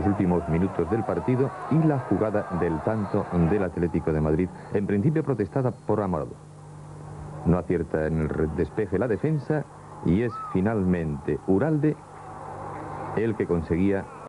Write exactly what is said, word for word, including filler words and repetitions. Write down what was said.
los últimos minutos del partido y la jugada del tanto del Atlético de Madrid, en principio protestada por Amorado. No acierta en el despeje la defensa y es finalmente Uralde el que conseguía